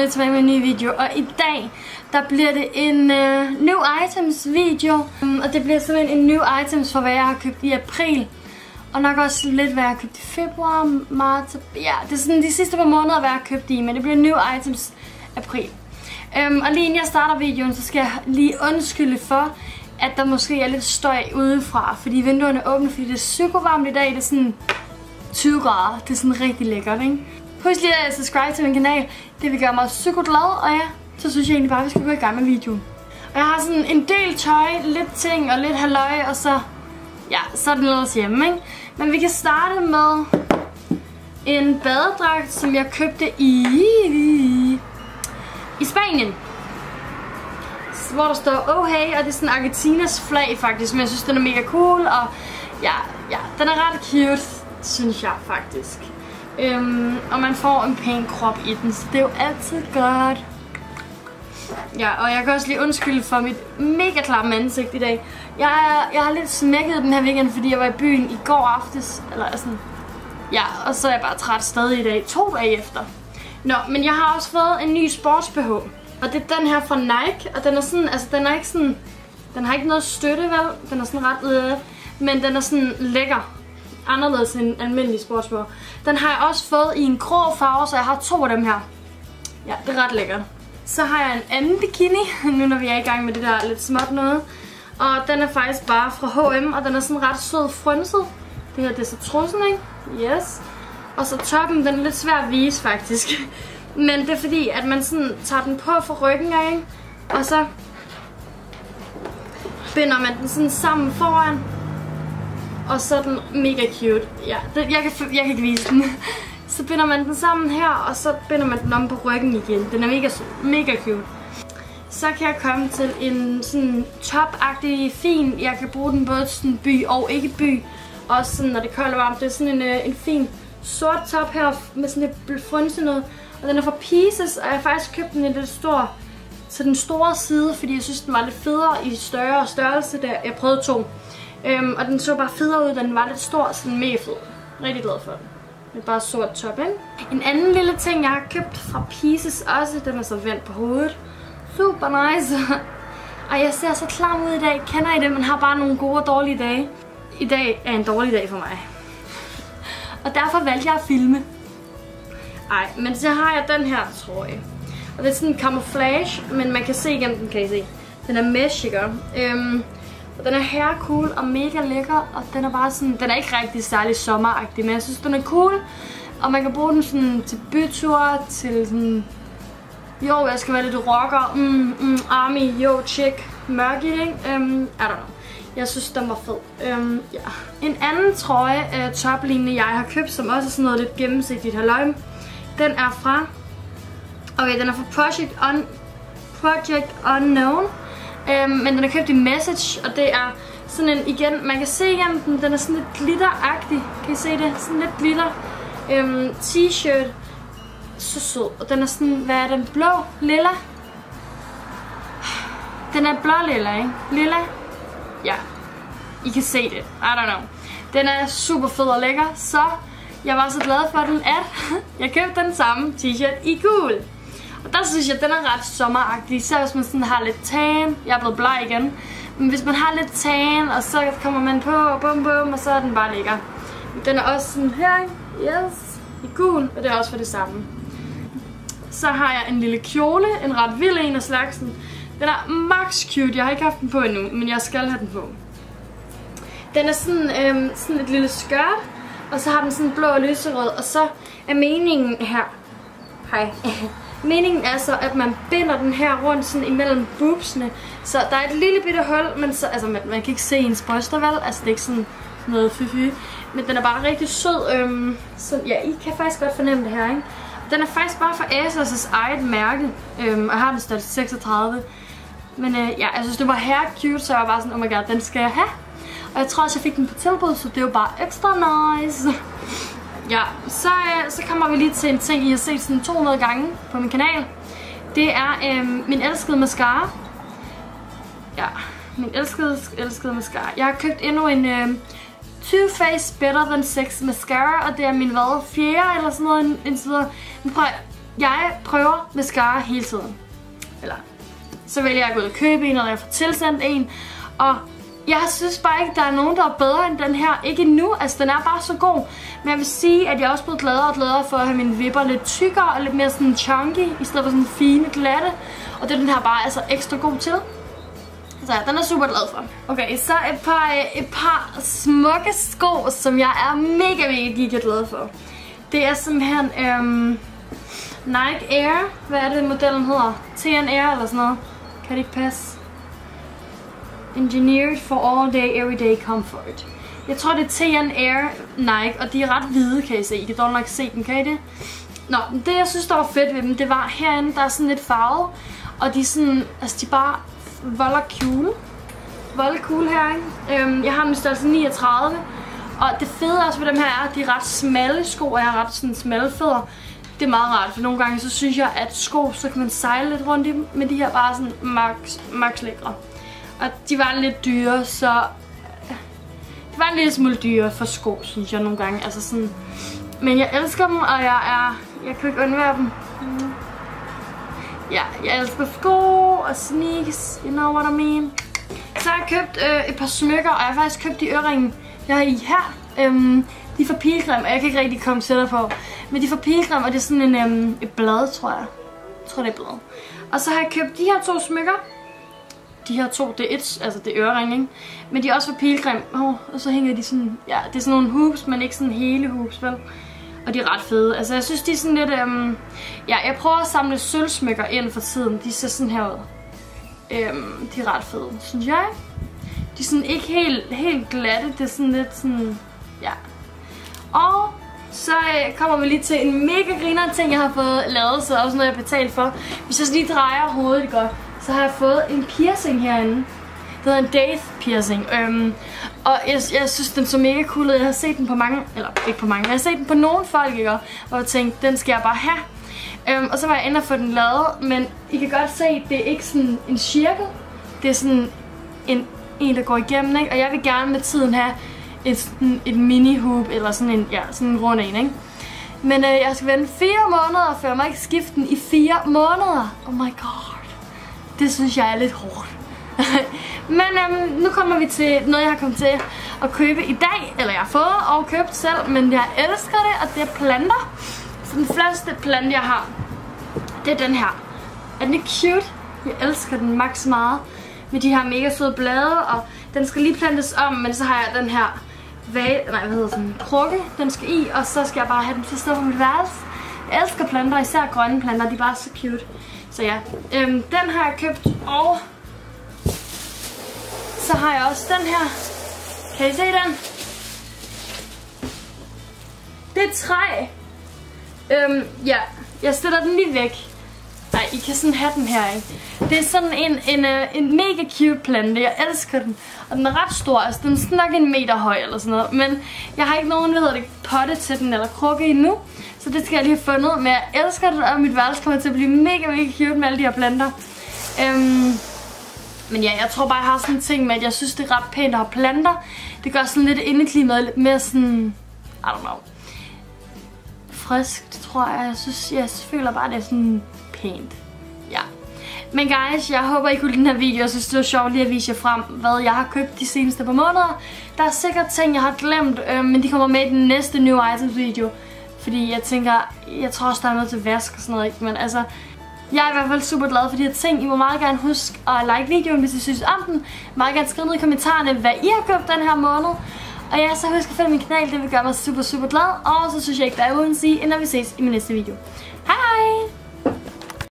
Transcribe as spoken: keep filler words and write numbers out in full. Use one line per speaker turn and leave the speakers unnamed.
endelig tilbage med en ny video. Og i dag, der bliver det en uh, new items video. Um, og det bliver simpelthen en new items for hvad jeg har købt i april. Og nok også lidt hvad jeg har købt i februar, marts. Ja, det er sådan de sidste par måneder hvad jeg har købt i. Men det bliver new items april. Um, og lige inden jeg starter videoen, så skal jeg lige undskylde for, at der måske er lidt støj udefra. Fordi vinduerne er åbne, fordi det er psykovarmt i dag. Det er sådan tyve grader. Det er sådan rigtig lækkert, ikke? Husk lige at subscribe til min kanal. Det vil gøre mig psykoglad. Og ja, så synes jeg egentlig bare, at vi skal gå i gang med videoen. Og jeg har sådan en del tøj, lidt ting og lidt halløj. Og så, ja, så er det noget hjemme, ikke? Men vi kan starte med en badedragt, som jeg købte i, i Spanien. Hvor der står oh hey, og det er sådan Argentinas flag faktisk, men jeg synes den er mega cool, og ja, ja, den er ret cute, synes jeg faktisk. Øhm, og man får en pæn krop i den, så det er jo altid godt. Ja, og jeg kan også lige undskylde for mit mega klamme ansigt i dag. Jeg, jeg har lidt smækket den her weekend, fordi jeg var i byen i går aftes, eller sådan. Ja, og så er jeg bare træt stadig i dag, to dage efter. Nå, men jeg har også fået en ny sports B H. Og det er den her fra Nike, og den er sådan, altså den er ikke sådan, den har ikke noget støtte, vel? Den er sådan ret, øh, men den er sådan lækker. Anderledes end en almindelig sports B H. Den har jeg også fået i en grå farve, så jeg har to af dem her. Ja, det er ret lækkert. Så har jeg en anden bikini, nu når vi er i gang med det der lidt småt noget. Og den er faktisk bare fra H og M, og den er sådan ret sød frynset. Det her, det er så trussen, ikke? Yes. Og så toppen, den er lidt svær at vise faktisk. Men det er fordi, at man sådan tager den på for ryggen af, ikke? Og så binder man den sådan sammen foran. Og så er den mega cute. Ja, det, jeg, kan, jeg kan ikke vise den. Så binder man den sammen her, og så binder man den om på ryggen igen. Den er mega, mega cute. Så kan jeg komme til en sådan top-agtig fin. Jeg kan bruge den både sådan by og ikke by. Også sådan, når det er koldt og varmt. Det er sådan en, en fin sort top her med sådan lidt frynset noget. Og den er fra Pieces, og jeg har faktisk købt den i lidt stor, til den store side, fordi jeg synes, den var lidt federe i større størrelse, da jeg prøvede to. Øhm, og den så bare federe ud, da den var lidt stor, så den er mega fed. Rigtig glad for den. Det er bare sort top, ikke? En anden lille ting, jeg har købt fra Pieces også, den er så vendt på hovedet. Super nice. Og jeg ser så klam ud i dag. Kender I det? Man har bare nogle gode og dårlige dage. I dag er en dårlig dag for mig. Og derfor valgte jeg at filme. Ej, men så har jeg den her trøje. Og det er sådan en camouflage, men man kan se igennem den, kan I se. Den er mesh, ikke? Øhm, og den er her cool og mega lækker, og den er bare sådan, den er ikke rigtig særlig sommeragtig, men jeg synes, den er cool. Og man kan bruge den sådan til byture, til sådan, jo, jeg skal være lidt rocker, mm, mm, army, jo, chick, mørk i det, ikke? Um, I don't know. Jeg synes, den var fed. Um, ja. En anden trøje, uh, toplignende, jeg har købt, som også er sådan noget lidt gennemsigtigt halløj. Den er fra, okay, den er fra Project, Un, Project Unknown, øhm, men den er købt i Message, og det er sådan en, igen, man kan se igennem den, den er sådan lidt glitteragtig, kan I se det? Sådan lidt glitter, øhm, t-shirt, så sød, og den er sådan, hvad er den, blå, lilla? Den er blå lilla, ikke? Lilla? Ja, I kan se det, I don't know. Den er super fed og lækker, så jeg var så glad for den, at jeg købte den samme t-shirt i gul. Og der synes jeg, at den er ret sommeragtig. Især hvis man sådan har lidt tan. Jeg er blevet bleg igen. Men hvis man har lidt tan, og så kommer man på, bum bum, og så er den bare lækker. Den er også sådan her, yes, i gul, og det er også for det samme. Så har jeg en lille kjole, en ret vild en af slagsen. Den er max cute. Jeg har ikke haft den på endnu, men jeg skal have den på. Den er sådan, øhm, sådan et lille skørt. Og så har den sådan blå og lyserød, og så er meningen her, hej, meningen er så, at man binder den her rundt sådan imellem boobsene, så der er et lille bitte hul, men så, altså man, man kan ikke se ens bryster, vel, altså det er ikke sådan noget fy-fy, men den er bare rigtig sød, øhm, så ja, I kan faktisk godt fornemme det her, ikke? Den er faktisk bare fra Asos' eget mærke, øhm, og jeg har den størrelse seksogtredive, men øh, ja, jeg synes det var her cute, så jeg var bare sådan, oh my god, den skal jeg have. Og jeg tror også, jeg fik den på tilbud, så det er jo bare ekstra nice. Ja, så, øh, så kommer vi lige til en ting, I har set sådan to hundrede gange på min kanal. Det er øh, min elskede mascara. Ja, min elskede, elskede mascara. Jeg har købt endnu en øh, Too Faced Better Than Sex mascara, og det er min hvad, fjerde eller sådan noget indtil videre. Men prøv, jeg prøver mascara hele tiden. Eller så vælger jeg at gå ud og købe en, eller jeg får tilsendt en. Og jeg synes bare ikke, der er nogen, der er bedre end den her. Ikke endnu, altså den er bare så god. Men jeg vil sige, at jeg er også blevet gladere og gladere for at have mine vipper lidt tykkere og lidt mere sådan chunky, i stedet for sådan fine, glatte. Og det er den her bare altså ekstra god til. Så ja, den er super glad for. Okay, så et par, et par smukke sko, som jeg er mega, mega giga glad for. Det er simpelthen øhm, Nike Air. Hvad er det, modellen hedder? T N Air eller sådan noget. Kan det ikke passe? Engineered for all day, everyday comfort. Jeg tror, det er T N Air Nike, og de er ret hvide, kan I se. I kan dog nok se dem, kan I det? Nå, det jeg synes, der var fedt ved dem, det var herinde, der er sådan lidt farve. Og de er sådan, altså de er bare volder cool. Volder cool her, ikke? Øhm, jeg har dem i størrelse niogtredive. Og det fede også ved dem her er, at de er ret smalle sko, og jeg har ret sådan smalle fødder. Det er meget rart, for nogle gange så synes jeg, at sko, så kan man sejle lidt rundt i dem, men de her bare sådan max, max lækre. Og de var lidt dyre, så de var en lille smule dyre for sko, synes jeg nogle gange. Altså sådan, men jeg elsker dem, og jeg er, jeg kan ikke undvære dem. Ja, jeg elsker sko og sneakers, you know what I mean. Så har jeg købt øh, et par smykker, og jeg har faktisk købt de øreringe, jeg har i her. Øhm, de er fra Pilgrim, og jeg kan ikke rigtig komme tættere på. Men de er fra Pilgrim, og det er sådan en, øhm, et blad, tror jeg. Jeg tror, det er blad. Og så har jeg købt de her to smykker. De her to, det er et, altså det er øreringe, ikke? Men de er også fra Pilgrim. Oh, og så hænger de sådan, ja, det er sådan nogle hoops, men ikke sådan hele hoops, vel? Og de er ret fede. Altså jeg synes, de er sådan lidt, øhm, ja, jeg prøver at samle sølvsmykker ind for tiden. De ser sådan her ud. Øhm, de er ret fede, synes jeg. De er sådan ikke helt, helt glatte, det er sådan lidt sådan, ja. Og så øh, kommer vi lige til en mega griner ting, jeg har fået lavet, så også noget, jeg har betalt for. Hvis jeg lige drejer hovedet godt, så har jeg fået en piercing herinde. Det hedder en Daith piercing. Øhm, og jeg, jeg synes, den så mega cool ud. Jeg har set den på mange, eller ikke på mange, men jeg har set den på nogle folk, ikke? Hvor jeg tænkte, den skal jeg bare have. Øhm, og så var jeg inde og få den lavet, men I kan godt se, det er ikke sådan en cirkel. Det er sådan en, en der går igennem, ikke? Og jeg vil gerne med tiden have et, et mini-hoop, eller sådan en, ja, sådan en rund en, ikke? Men øh, jeg skal vente fire måneder, før jeg må ikke skifte den i fire måneder. Oh my god. Det synes jeg er lidt hårdt. Men øhm, nu kommer vi til noget, jeg har kommet til at købe i dag. Eller jeg har fået og købt selv, men jeg elsker det, og det er planter. Så den første plante, jeg har, det er den her. Er den ikke cute? Jeg elsker den max meget. Med de her mega søde blade, og den skal lige plantes om, men så har jeg den her vage, nej, hvad hedder sådan, krukke, den skal i, og så skal jeg bare have den til at stå på mit værelse. Jeg elsker planter, især grønne planter, de er bare så cute. Så ja, øhm, den har jeg købt, og så har jeg også den her. Kan I se den? Det er træ. Øhm, ja, jeg stiller den lige væk. Nej, I kan sådan have den her, ikke? Det er sådan en, en, en mega cute plante. Jeg elsker den. Og den er ret stor. Altså, den er sådan nok en meter høj eller sådan noget. Men jeg har ikke nogen, hvad hedder det, potte til den eller krukke endnu. Så det skal jeg lige have fundet. Men jeg elsker den, og mit værelse kommer til at blive mega, mega cute med alle de her planter. Øhm, men ja, jeg tror bare, jeg har sådan en ting med, at jeg synes, det er ret pænt at have planter. Det gør sådan lidt indeklimaet lidt mere sådan, I don't know, friskt, tror jeg. Jeg synes, jeg føler bare, det er sådan pænt. Ja. Men guys, jeg håber, I kunne lide den her video. Jeg synes, det var sjovt lige at vise jer frem, hvad jeg har købt de seneste par måneder. Der er sikkert ting, jeg har glemt, øh, men de kommer med i den næste New Items video. Fordi jeg tænker, jeg tror også, der er noget til vask og sådan noget, ikke? Men altså, jeg er i hvert fald super glad for de her ting. I må meget gerne huske at like videoen, hvis I synes om den. Meget gerne skrive ned i kommentarerne, hvad I har købt den her måned. Og ja, så husk at følge min kanal, det vil gøre mig super, super glad. Og så synes jeg ikke, der er uden at sige, inden vi ses i min næste video. Hej hej!